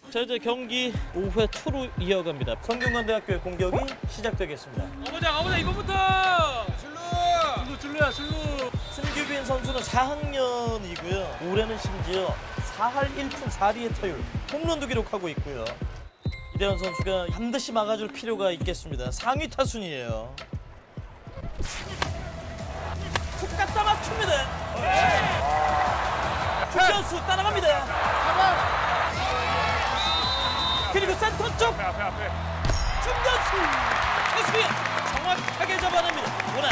자, 이제 경기 5회 초로 이어갑니다. 성균관대학교의 공격이 시작되겠습니다. 가보자 이거부터. 줄루야. 승규빈 선수는 4학년이고요. 올해는 심지어 4할 1푼 4리의 타율, 홈런도 기록하고 있고요. 이대현 선수가 반드시 막아줄 필요가 있겠습니다. 상위 타순이에요. 툭 갖다 맞춥니다. 중견수 따라갑니다. 그리고 센터 쪽 중견수 최수현 정확하게 잡아냅니다. 원아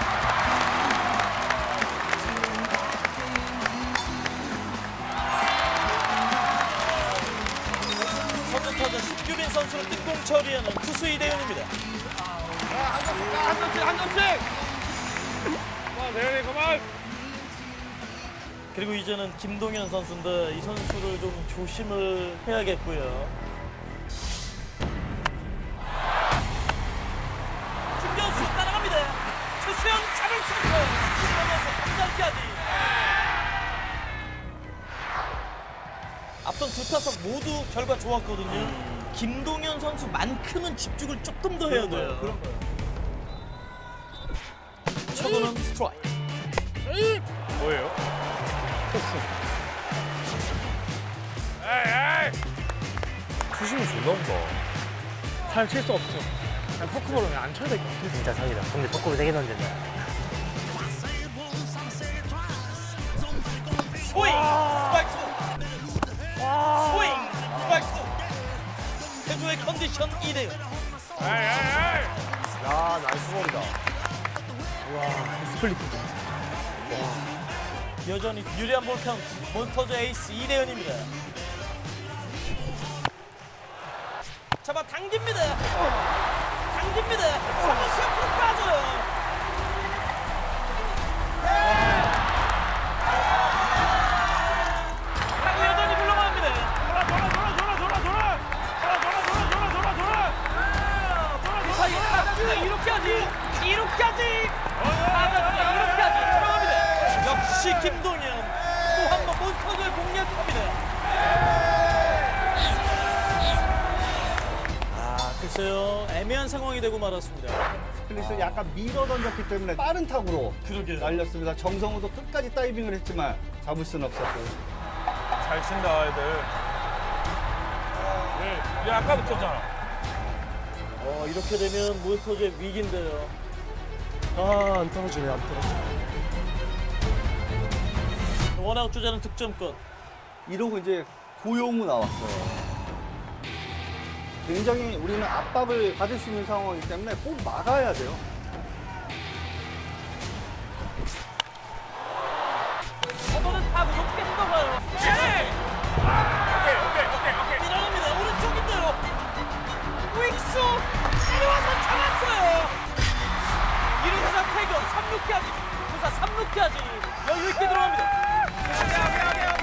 선두타자 신규빈 선수를 뜬공 처리하는 투수 이대현입니다. 한 점씩. 대현이 그만. 그리고 이제는 김동현 선수인데 이 선수를 좀 조심을 해야겠고요. 중견수 따라갑니다. 최수영 잡을 수 없고 이러면서 감장까지. 앞선 두 타석 모두 결과 좋았거든요. 김동현 선수만큼은 집중을 조금 더 해야 돼요. 그런 거예요. 초구는 스트라이크. 뭐예요? 에이. 투심이 좋나 보다. 잘 칠 수 없죠. 그냥 포크볼은 그냥 안 쳐야 될 것 같아. 진짜 사기다. 근데 포크볼 3개 던진다. 스윙! 스트라이크! 스윙! 스트라이크! 태조의 컨디션 2대0. 에이. 야, 나이스 볼이다. 와, 스플릿. 여전히 유리한 볼 카운트. 몬스터즈 에이스 이대현입니다. 잡아 당깁니다. 당깁니다. 삼루수 옆으로 빠져요. 타고 여전히 물러갑니다. 그 사이에 타자가 이렇게까지 들어갑니다. 역시 김동현 또 한 번 몬스터즈를 공략합니다. 글쎄요, 애매한 상황이 되고 말았습니다. 스플릿을 약간 밀어 던졌기 때문에 빠른 타구로 그러게요. 날렸습니다. 정성우도 끝까지 다이빙을 했지만 잡을 수는 없었고. 잘 친다 애들. 얘 아까 붙였잖아. 이렇게 되면 몬스터즈의 위기인데요. 아, 안 떨어지네, 안 떨어지네. 원아웃 주자는 득점권. 이러고 이제 고용우 나왔어요. 굉장히 우리는 압박을 받을 수 있는 상황이기 때문에 꼭 막아야 돼요. 저거는 타고 높게 뻗어가요. 오케이. 밀어냅니다. 오른쪽인데요. 윅수 내려와서 잡았어요. 1루타자 태격 3루까지. 투사 3루까지 여유 있게 들어갑니다.